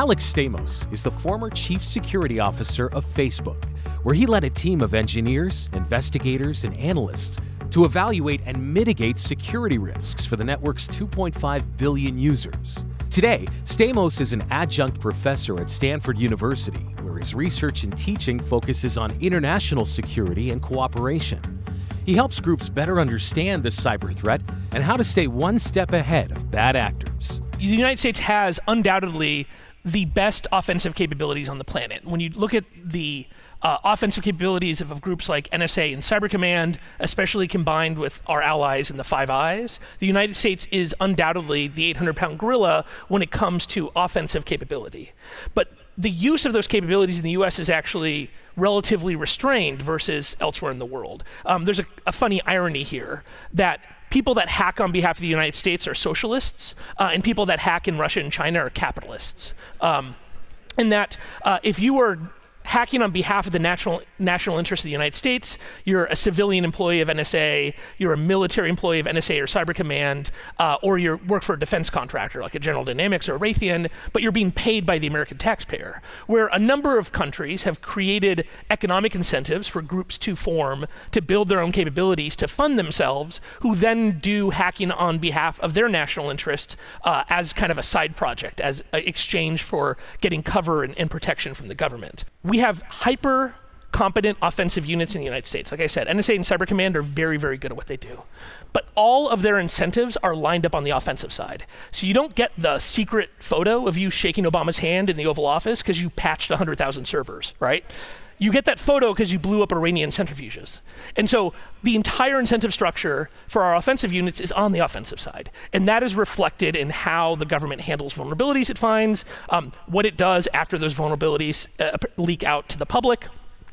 Alex Stamos is the former chief security officer of Facebook, where he led a team of engineers, investigators, and analysts to evaluate and mitigate security risks for the network's 2.5 billion users. Today, Stamos is an adjunct professor at Stanford University, where his research and teaching focuses on international security and cooperation. He helps groups better understand the cyber threat and how to stay one step ahead of bad actors. The United States has undoubtedly the best offensive capabilities on the planet. When you look at the offensive capabilities of groups like NSA and Cyber Command, especially combined with our allies in the Five Eyes, the United States is undoubtedly the 800-pound gorilla when it comes to offensive capability. But the use of those capabilities in the US is actually relatively restrained versus elsewhere in the world. There's a funny irony here that people that hack on behalf of the United States are socialists, and people that hack in Russia and China are capitalists. And that if you are hacking on behalf of the national interest of the United States, you're a civilian employee of NSA, you're a military employee of NSA or Cyber Command, or you work for a defense contractor like a General Dynamics or a Raytheon, but you're being paid by the American taxpayer. Where a number of countries have created economic incentives for groups to form to build their own capabilities to fund themselves, who then do hacking on behalf of their national interest as kind of a side project, as an exchange for getting cover and protection from the government. We have hyper-competent offensive units in the United States. Like I said, NSA and Cyber Command are very, very good at what they do. But all of their incentives are lined up on the offensive side. So you don't get the secret photo of you shaking Obama's hand in the Oval Office because you patched 100,000 servers, right? You get that photo because you blew up Iranian centrifuges. And so the entire incentive structure for our offensive units is on the offensive side. And that is reflected in how the government handles vulnerabilities it finds, what it does after those vulnerabilities leak out to the public.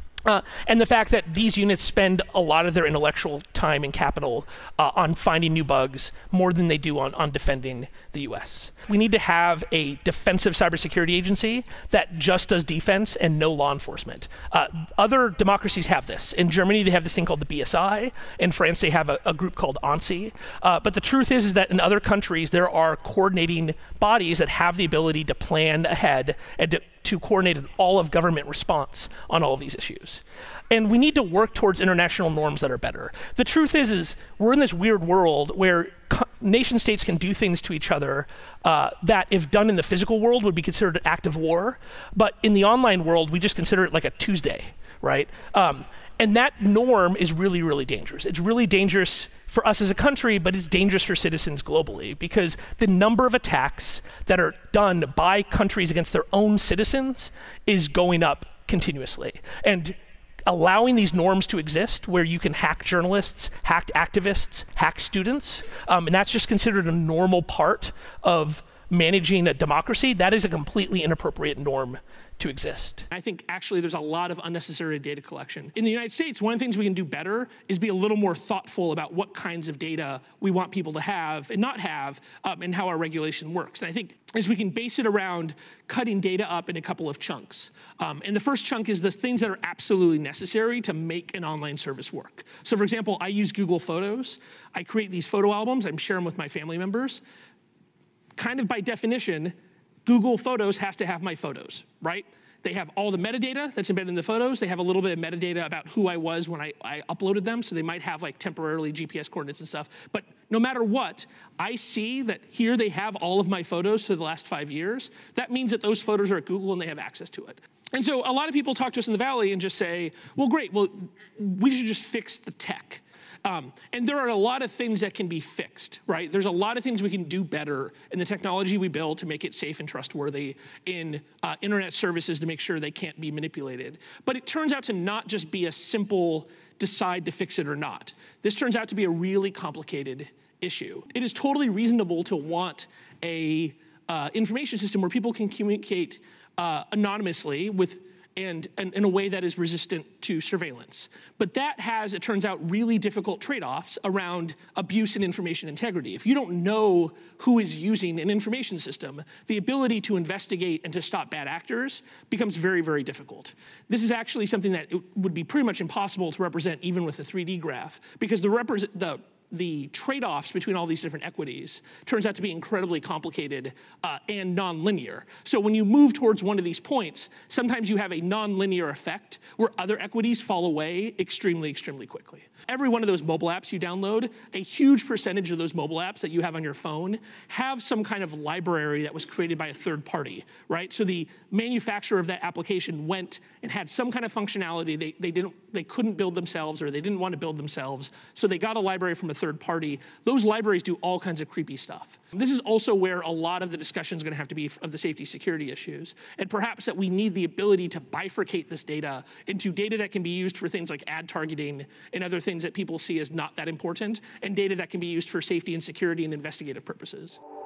And the fact that these units spend a lot of their intellectual time and capital on finding new bugs more than they do on defending the US. We need to have a defensive cybersecurity agency that just does defense and no law enforcement. Other democracies have this. In Germany, they have this thing called the BSI. In France, they have a group called ANSI. But the truth is that in other countries, there are coordinating bodies that have the ability to plan ahead and to coordinate an all-of-government response on all of these issues. And we need to work towards international norms that are better. The truth is we're in this weird world where nation states can do things to each other that, if done in the physical world, would be considered an act of war. But in the online world, we just consider it like a Tuesday, right? And that norm is really, really dangerous. It's really dangerous for us as a country, but it's dangerous for citizens globally, because the number of attacks that are done by countries against their own citizens is going up continuously. And allowing these norms to exist where you can hack journalists, hack activists, hack students, and that's just considered a normal part of managing a democracy, that is a completely inappropriate norm to exist. I think actually there's a lot of unnecessary data collection. In the United States, one of the things we can do better is be a little more thoughtful about what kinds of data we want people to have and not have, and how our regulation works. And I think as we can base it around cutting data up in a couple of chunks. And the first chunk is the things that are absolutely necessary to make an online service work. So for example, I use Google Photos. I create these photo albums. I share them with my family members. Kind of by definition, Google Photos has to have my photos, right? They have all the metadata that's embedded in the photos. They have a little bit of metadata about who I was when I uploaded them, so they might have like temporarily GPS coordinates and stuff. But no matter what, I see that here they have all of my photos for the last 5 years. That means that those photos are at Google and they have access to it. And so a lot of people talk to us in the Valley and just say, well, great, well, we should just fix the tech. And there are a lot of things that can be fixed, right? There's a lot of things we can do better in the technology we build to make it safe and trustworthy, in internet services to make sure they can't be manipulated. But it turns out to not just be a simple decide to fix it or not. This turns out to be a really complicated issue. It is totally reasonable to want a information system where people can communicate anonymously with and in a way that is resistant to surveillance. But that has, it turns out, really difficult trade-offs around abuse and information integrity. If you don't know who is using an information system, the ability to investigate and to stop bad actors becomes very, very difficult. This is actually something that it would be pretty much impossible to represent even with a 3D graph, because the the trade-offs between all these different equities turns out to be incredibly complicated and nonlinear. So when you move towards one of these points, sometimes you have a nonlinear effect where other equities fall away extremely, extremely quickly. Every one of those mobile apps you download, a huge percentage of those mobile apps that you have on your phone have some kind of library that was created by a third party, right? So the manufacturer of that application went and had some kind of functionality they couldn't build themselves, or they didn't want to build themselves, so they got a library from a third party. Those libraries do all kinds of creepy stuff. This is also where a lot of the discussion is going to have to be of the safety security issues, and perhaps that we need the ability to bifurcate this data into data that can be used for things like ad targeting and other things that people see as not that important, and data that can be used for safety and security and investigative purposes.